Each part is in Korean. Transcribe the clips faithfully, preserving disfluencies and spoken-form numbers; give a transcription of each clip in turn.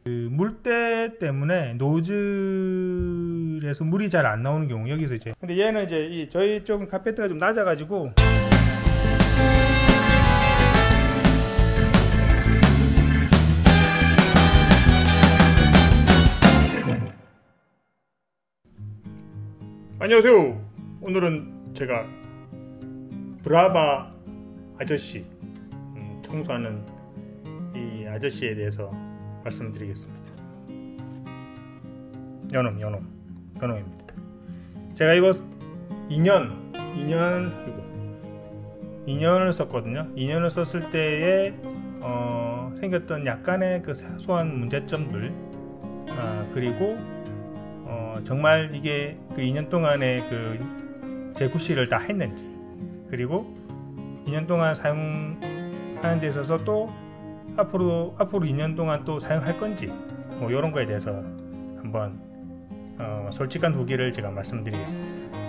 그 물때 때문에 노즐에서 물이 잘 안 나오는 경우, 여기서 이제 근데 얘는 이제 이 저희 쪽은 카페트가 좀 낮아 가지고 안녕하세요. 오늘은 제가 브라바 아저씨, 음, 청소하는 이 아저씨에 대해서 말씀드리겠습니다. 요놈 요놈 요놈입니다. 제가 이거 이 년 이 년 그리고 이 년을 썼거든요. 이 년을 썼을 때에 어, 생겼던 약간의 그 사소한 문제점들, 아, 그리고 어, 정말 이게 그 이 년 동안의 그 재구시를 다 했는지, 그리고 이 년 동안 사용하는 데 있어서 또 앞으로 앞으로 이 년 동안 또 사용할 건지, 뭐 이런 거에 대해서 한번 어, 솔직한 후기를 제가 말씀드리겠습니다.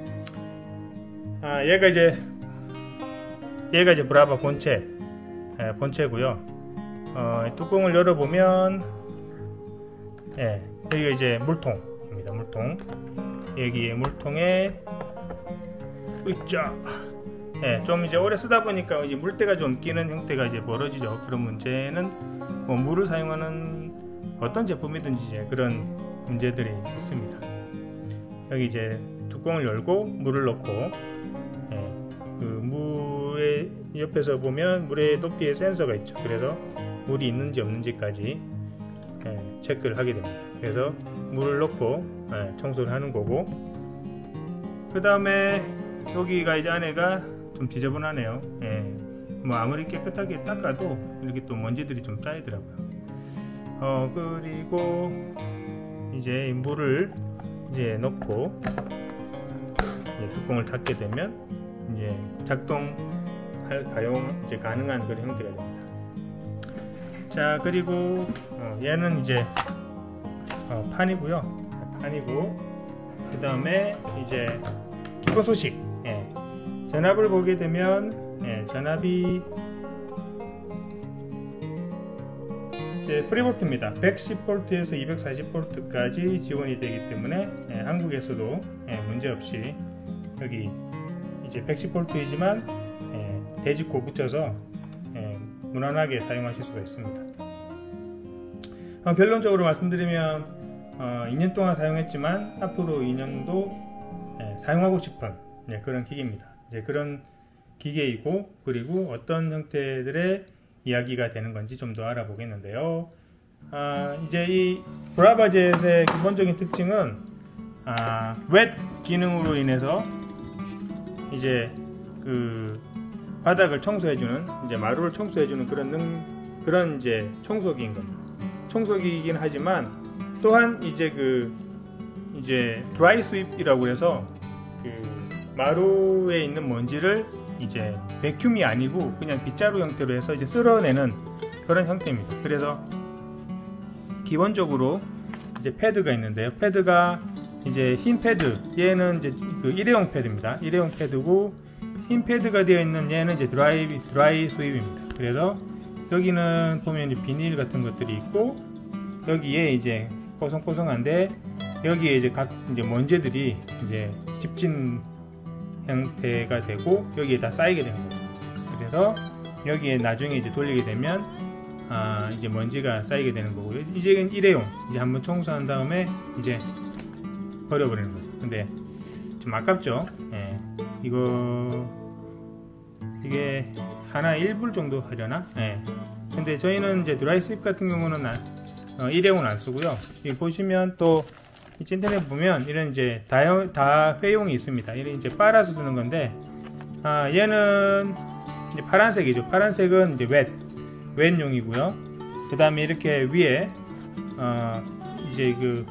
아, 얘가 이제 얘가 이제 브라바 본체, 예, 본체고요. 어, 뚜껑을 열어보면, 예, 여기가 이제 물통입니다. 물통. 여기에 물통에 으쌰. 예, 좀 이제 오래 쓰다 보니까 이제 물때가 좀 끼는 형태가 이제 벌어지죠. 그런 문제는 뭐 물을 사용하는 어떤 제품이든지 이제 그런 문제들이 있습니다. 여기 이제 뚜껑을 열고 물을 넣고, 예, 그 물의 옆에서 보면 물의 높이에 센서가 있죠. 그래서 물이 있는지 없는지까지, 예, 체크를 하게 됩니다. 그래서 물을 넣고, 예, 청소를 하는 거고, 그 다음에 여기가 이제 안에가 좀 지저분하네요. 예, 뭐 아무리 깨끗하게 닦아도 이렇게 또 먼지들이 좀 쌓이더라고요. 어, 그리고 이제 물을 이제 넣고 이제 뚜껑을 닫게 되면 이제 작동할 가용 이제 가능한 그런 형태가 됩니다. 자, 그리고 어, 얘는 이제 어, 판이고요. 판이고, 그 다음에 이제 기본 소식. 예. 전압을 보게 되면, 예, 전압이 이제 프리볼트입니다. 백십 볼트에서 이백사십 볼트까지 지원이 되기 때문에, 예, 한국에서도, 예, 문제없이 여기 이제 백십 볼트이지만, 예, 대직고 붙여서, 예, 무난하게 사용하실 수가 있습니다. 어, 결론적으로 말씀드리면, 어, 이 년 동안 사용했지만 앞으로 이 년도, 예, 사용하고 싶은, 예, 그런 기계입니다. 이제 그런 기계이고, 그리고 어떤 형태들의 이야기가 되는 건지 좀 더 알아보겠는데요. 아, 이제 이 브라바젯의 기본적인 특징은, 아, 웻 기능으로 인해서 이제 그 바닥을 청소해주는, 이제 마루를 청소해주는 그런 능, 그런 이제 청소기인 겁니다. 청소기이긴 하지만 또한 이제 그 이제 드라이 스윕이라고 해서 그 마루에 있는 먼지를 이제 베큐이 아니고 그냥 빗자루 형태로 해서 이제 쓸어내는 그런 형태입니다. 그래서 기본적으로 이제 패드가 있는데요. 패드가 이제 흰 패드, 얘는 이제 그 일회용 패드입니다. 일회용 패드고, 흰 패드가 되어 있는 얘는 이제 드라이 드라이 스윕입니다. 그래서 여기는 보면 이제 비닐 같은 것들이 있고, 여기에 이제 뽀송뽀송한데 여기에 이제 각 이제 먼지들이 이제 집진 형태가 되고 여기에 다 쌓이게 되는 거죠. 그래서 여기에 나중에 이제 돌리게 되면, 아, 이제 먼지가 쌓이게 되는 거고요. 이제 일회용, 이제 한번 청소한 다음에 이제 버려버리는 거죠. 근데 좀 아깝죠. 예, 이거 이게 하나 일 불 정도 하려나? 예. 근데 저희는 이제 드라이 스윕 같은 경우는 아, 어, 일회용은 안 쓰고요. 여기 보시면 또 인터넷 보면 이런 이제 다, 다 회용이 있습니다. 이런 이제 빨아서 쓰는 건데, 아, 얘는 이제 파란색이죠. 파란색은 이제 웻, 웻용이고요. 그 다음에 이렇게 위에, 어, 이제 그,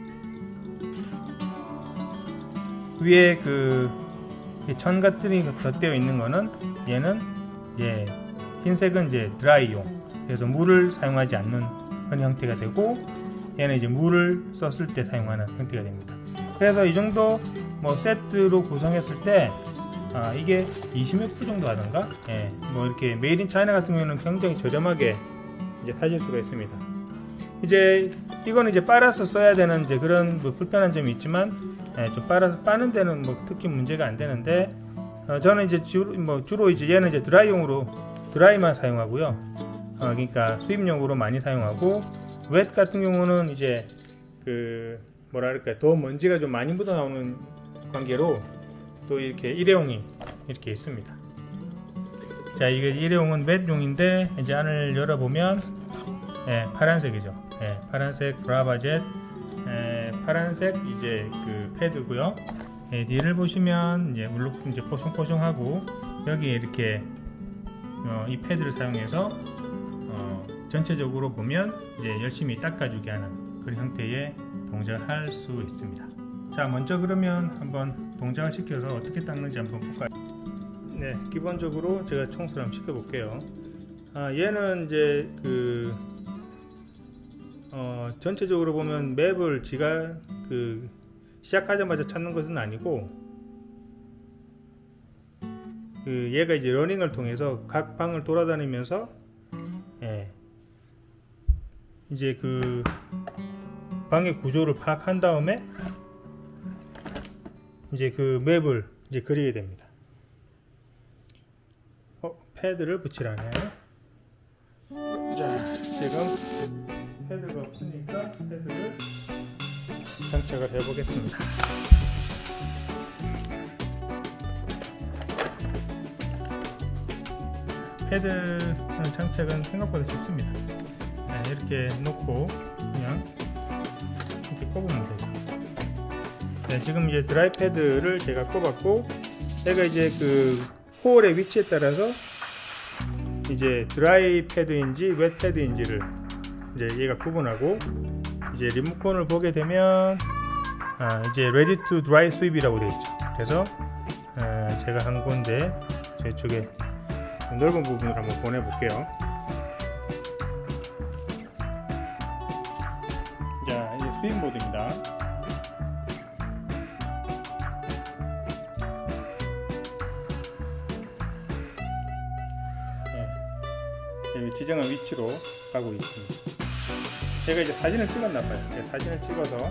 위에 그, 천 같은 게 덧대어 있는 거는 얘는, 예, 흰색은 이제 드라이용. 그래서 물을 사용하지 않는 그런 형태가 되고, 얘는 이제 물을 썼을 때 사용하는 형태가 됩니다. 그래서 이 정도 뭐 세트로 구성했을 때, 아, 이게 이십육 불 정도 하던가, 예, 뭐 이렇게 메이드 인 차이나 같은 경우는 굉장히 저렴하게 이제 사실 수가 있습니다. 이제 이거는 이제 빨아서 써야 되는 이제 그런 뭐 불편한 점이 있지만, 예, 좀 빨아서 빠는 데는 뭐 특히 문제가 안 되는데, 어, 저는 이제 주로, 뭐 주로 이제 얘는 이제 드라이용으로 드라이만 사용하고요. 어, 그러니까 수입용으로 많이 사용하고, 웻 같은 경우는 이제 그 뭐랄까 더 먼지가 좀 많이 묻어 나오는 관계로 또 이렇게 일회용이 이렇게 있습니다. 자, 이게 일회용은 웻용인데 이제 안을 열어보면, 예, 파란색이죠. 예, 파란색 브라바젯, 예, 파란색 이제 그 패드고요. 예, 뒤를 보시면 이제 물론 이제 포송포송하고 여기에 이렇게 어, 이 패드를 사용해서 어, 전체적으로 보면 이제 열심히 닦아주게 하는 그런 형태의 동작을 할 수 있습니다. 자, 먼저 그러면 한번 동작을 시켜서 어떻게 닦는지 한번 볼까요? 네, 기본적으로 제가 청소를 한번 시켜볼게요. 아, 얘는 이제 그 어, 전체적으로 보면 맵을 지가 그 시작하자마자 찾는 것은 아니고, 그 얘가 이제 러닝을 통해서 각 방을 돌아다니면서, 예, 이제 그 방의 구조를 파악한 다음에 이제 그 맵을 이제 그리게 됩니다. 어, 패드를 붙이라네. 자, 지금 패드가 없으니까 패드를 장착을 해 보겠습니다. 패드 장착은 생각보다 쉽습니다. 네, 이렇게 놓고 그냥 이렇게 꼽으면 되죠. 네, 지금 이제 드라이 패드를 제가 꼽았고, 얘가 이제 그 홀의 위치에 따라서 이제 드라이 패드인지 웻 패드인지를 이제 얘가 구분하고, 이제 리모컨을 보게 되면 아, 이제 ready to dry sweep이라고 되어 있죠. 그래서 아, 제가 한 건데 제 쪽에 넓은 부분을 한번 보내 볼게요. 자, 이제 스윕 모드입니다. 네, 지정한 위치로 가고 있습니다. 제가 이제 사진을 찍었나봐요. 사진을 찍어서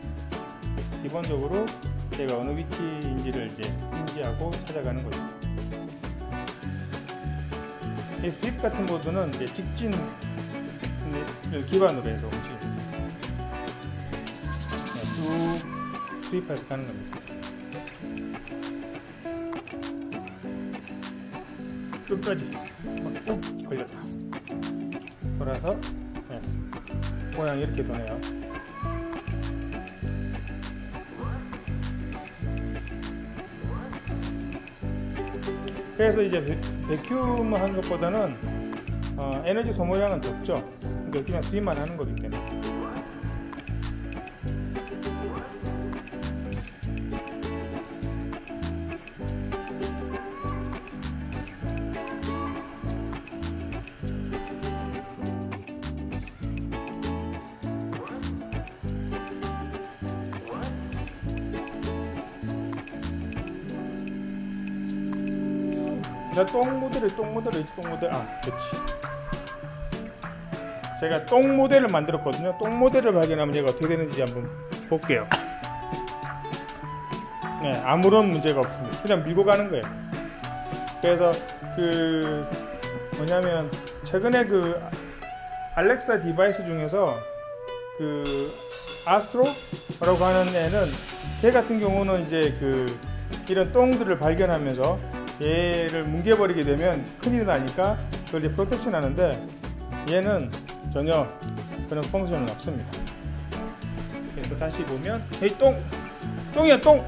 기본적으로 제가 어느 위치인지를 이제 인지하고 찾아가는 거죠. 이 스윕 같은 모드는 이제 직진을 기반으로 해서 움직입니다. 쭉 스윕해서 가는 겁니다. 끝까지 막 꾹 걸렸다. 돌아서, 네, 모양이 이렇게 도네요. 그래서 이제 베큐um 하는 것보다는 어, 에너지 소모량은 적죠. 그러니까 그냥 수입만 하는 거기 때문에. 똥 모델을 똥 모델을 똥 모델 아 그렇지. 제가 똥 모델을 만들었거든요. 똥 모델을 발견하면 얘가 어떻게 되는지 한번 볼게요. 네, 아무런 문제가 없습니다. 그냥 밀고 가는 거예요. 그래서 그 뭐냐면 최근에 그 알렉사 디바이스 중에서 그 아스트로라고 하는 애는, 걔 같은 경우는 이제 그 이런 똥들을 발견하면서 얘를 뭉개버리게 되면 큰일이 나니까 그걸 이제 프로텍션 하는데, 얘는 전혀 그런 펑션은 없습니다. 그래서 다시 보면 이 똥! 똥이야 똥!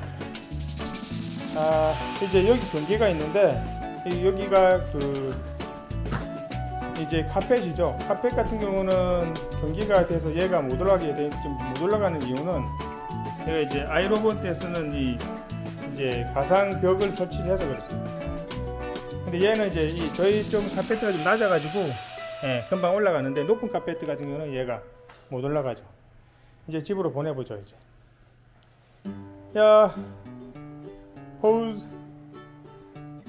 아, 이제 여기 경계가 있는데, 여기가 그 이제 카펫이죠. 카펫 같은 경우는 경계가 돼서 얘가 못 올라가게 돼, 못 올라가는 이유는 얘가 이제 아이로봇 때 쓰는 이 이제 가상 벽을 설치해서 그렇습니다. 근데 얘는 이제 이 저희 좀 카페트가 좀 낮아가지고, 예, 금방 올라가는데, 높은 카페트 같은 경우는 얘가 못 올라가죠. 이제 집으로 보내보죠. 이제 야 포즈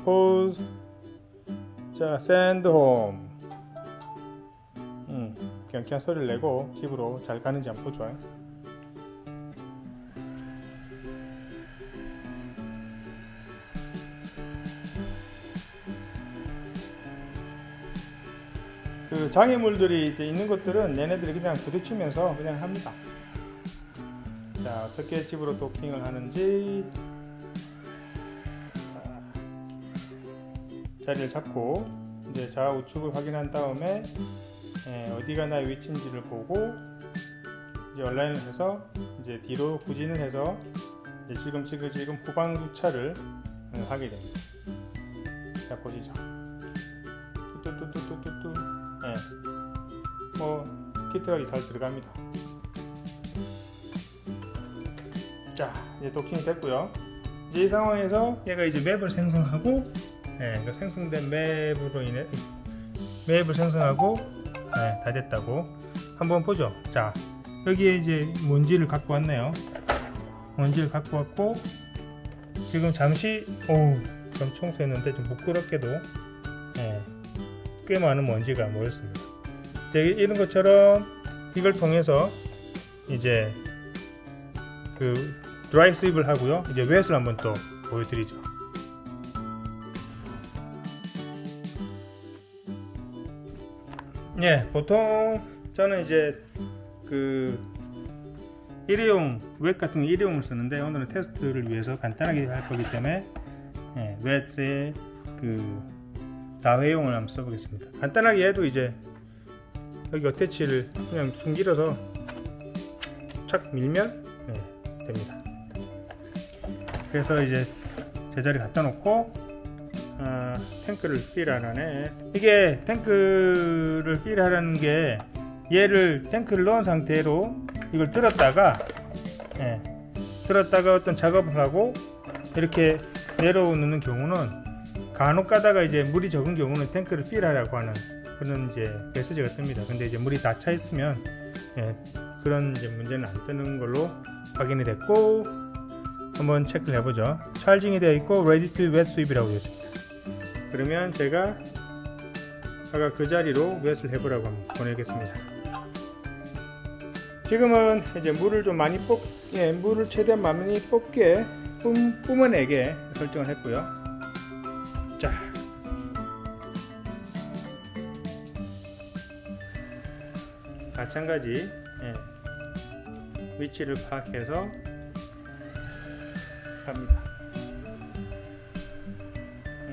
포즈 자 샌드 홈. 음, 경쾌한 소리를 내고 집으로 잘 가는지 한번 보죠. 그 장애물들이 이제 있는 것들은 얘네들이 그냥 부딪히면서 그냥 합니다. 자, 어떻게 집으로 도킹을 하는지. 자, 자리를 잡고 이제 좌우측을 확인한 다음에 예, 어디가 나의 위치인지를 보고 이제 온라인을 해서 이제 뒤로 후진을 해서 이제 지금 지금 지금 후방 주차를 음, 하게 됩니다. 자, 보시죠. 뚜뚜뚜뚜뚜뚜. 예, 뭐 키트가 잘 들어갑니다. 자, 이제 도킹이 됐고요. 이제 이 상황에서 얘가 이제 맵을 생성하고, 예, 그 생성된 맵으로 인해 맵을 생성하고, 예, 다 됐다고 한번 보죠. 자, 여기에 이제 먼지를 갖고 왔네요. 먼지를 갖고 왔고, 지금 잠시 오우 좀 청소했는데 좀 부끄럽게도 예, 꽤 많은 먼지가 모였습니다. 이제 이런 것처럼 이걸 통해서 이제 그 드라이 스윕을 하고요. 이제 웻을 한번 또 보여드리죠. 예, 보통 저는 이제 그 일회용 웻 같은 일회용을 쓰는데 오늘은 테스트를 위해서 간단하게 할 거기 때문에 예, 웻의 그 다회용을 한번 써보겠습니다. 간단하게 해도 이제 여기 어태치를 그냥 숨길어서 착 밀면 네, 됩니다. 그래서 이제 제자리 갖다 놓고 어, 탱크를 필하라네. 이게 탱크를 필하라는 게 얘를 탱크를 넣은 상태로 이걸 들었다가 예, 들었다가 어떤 작업을 하고 이렇게 내려오는 경우는 간혹 가다가 이제 물이 적은 경우는 탱크를 필하라고 하는 그런 이제 메시지가 뜹니다. 근데 이제 물이 다 차 있으면 예, 그런 이제 문제는 안 뜨는 걸로 확인이 됐고 한번 체크를 해보죠. 찰징이 되어 있고 ready to wet sweep이라고 되어 있습니다. 그러면 제가 아까 그 자리로 웻을 해보라고 한번 보내겠습니다. 지금은 이제 물을 좀 많이 뽑, 예, 물을 최대한 많이 뽑게 뿜, 뿜어내게 설정을 했고요. 자, 마찬가지 예, 위치를 파악해서 갑니다. 음.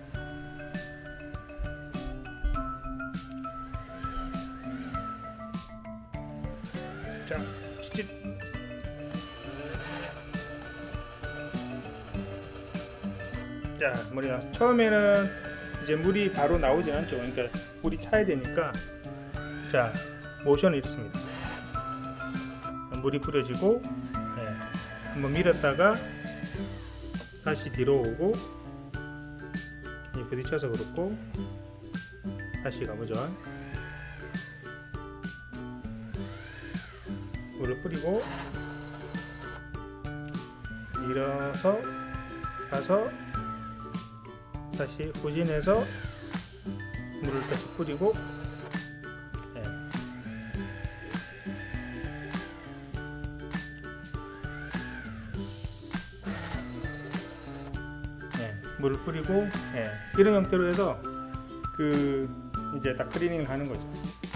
자, 찌릿. 자, 물이 나서 처음에는 이제 물이 바로 나오진 않죠. 그러니까 물이 차야 되니까 자, 모션을 잃습니다. 물이 뿌려지고 네, 한번 밀었다가 다시 뒤로 오고 부딪혀서 그렇고 다시 가보죠. 물을 뿌리고 밀어서 가서 다시 후진해서 물을 다시 뿌리고 네. 네, 물을 뿌리고 네. 이런 형태로 해서 그 이제 다 클리닝을 하는 거죠.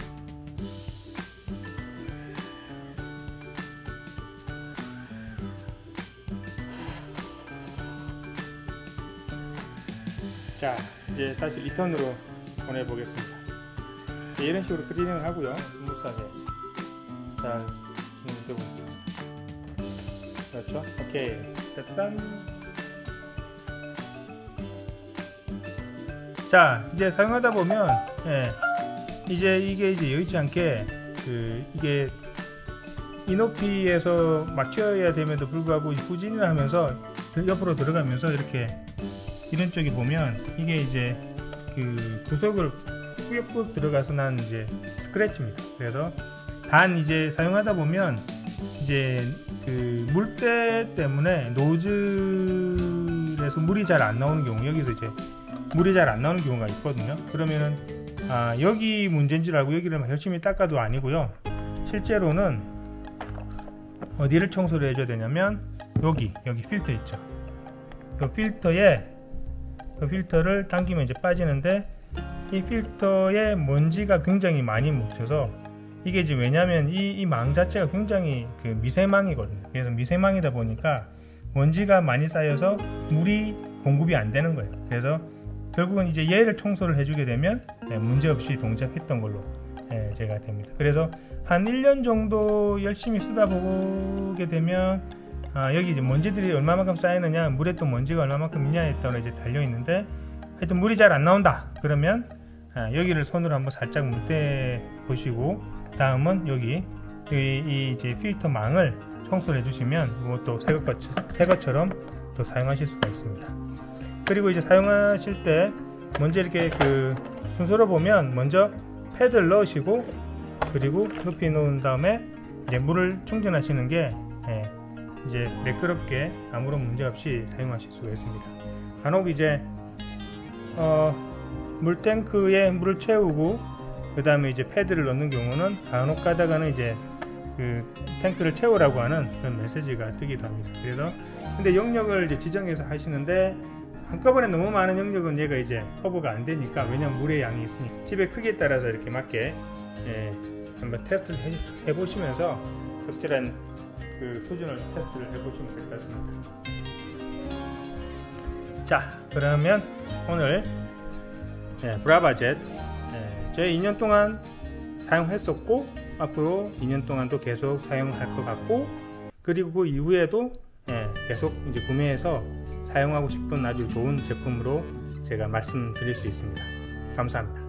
자, 이제 다시 리턴으로 보내보겠습니다. 네, 이런 식으로 클리닝을 하고요. 스무스하게 잘 진행되고 있습니다. 그렇죠? 오케이. 됐다. 자, 이제 사용하다 보면, 예, 이제 이게 이제 여의치 않게, 그, 이게 이 높이에서 막혀야 됨에도 불구하고 후진을 하면서 옆으로 들어가면서 이렇게 이런 쪽에 보면 이게 이제 그 구석을 꾸역꾸역 들어가서 난 이제 스크래치입니다. 그래서 단 이제 사용하다 보면 이제 그 물때 때문에 노즐에서 물이 잘 안 나오는 경우, 여기서 이제 물이 잘 안 나오는 경우가 있거든요. 그러면은 아, 여기 문제인 줄 알고 여기를 열심히 닦아도 아니고요. 실제로는 어디를 청소를 해줘야 되냐면 여기 여기 필터 있죠. 이 필터에 그 필터를 당기면 이제 빠지는데 이 필터에 먼지가 굉장히 많이 묻혀서 이게 지금 왜냐면 이, 이 망 자체가 굉장히 그 미세망이거든요. 그래서 미세망이다 보니까 먼지가 많이 쌓여서 물이 공급이 안 되는 거예요. 그래서 결국은 이제 얘를 청소를 해주게 되면 네, 문제없이 동작했던 걸로 네, 제가 됩니다. 그래서 한 일 년 정도 열심히 쓰다 보게 되면 아, 여기 이제 먼지들이 얼마만큼 쌓이느냐, 물에 또 먼지가 얼마만큼 있냐에 따라 이제 달려 있는데 하여튼 물이 잘 안 나온다 그러면 아, 여기를 손으로 한번 살짝 물대 보시고 다음은 여기 이, 이 이제 필터 망을 청소를 해주시면 이것도 새 것처럼 또 사용하실 수가 있습니다. 그리고 이제 사용하실 때 먼저 이렇게 그 순서로 보면 먼저 패드를 넣으시고 그리고 높이 놓은 다음에 이제 물을 충전하시는 게 예, 이제 매끄럽게 아무런 문제 없이 사용하실 수가 있습니다. 간혹 이제 어, 물탱크에 물을 채우고 그 다음에 이제 패드를 넣는 경우는 간혹 가다가는 이제 그 탱크를 채우라고 하는 그런 메시지가 뜨기도 합니다. 그래서 근데 영역을 이제 지정해서 하시는데 한꺼번에 너무 많은 영역은 얘가 이제 커버가 안 되니까, 왜냐면 물의 양이 있으니까 집의 크기에 따라서 이렇게 맞게 예, 한번 테스트를 해, 해보시면서 적절한 그 수준을 테스트를 해보시면 될 것 같습니다. 자, 그러면 오늘 예, 브라바젯 예, 저희 이 년 동안 사용했었고 앞으로 이 년 동안도 계속 사용할 것 같고, 그리고 그 이후에도 예, 계속 이제 구매해서 사용하고 싶은 아주 좋은 제품으로 제가 말씀드릴 수 있습니다. 감사합니다.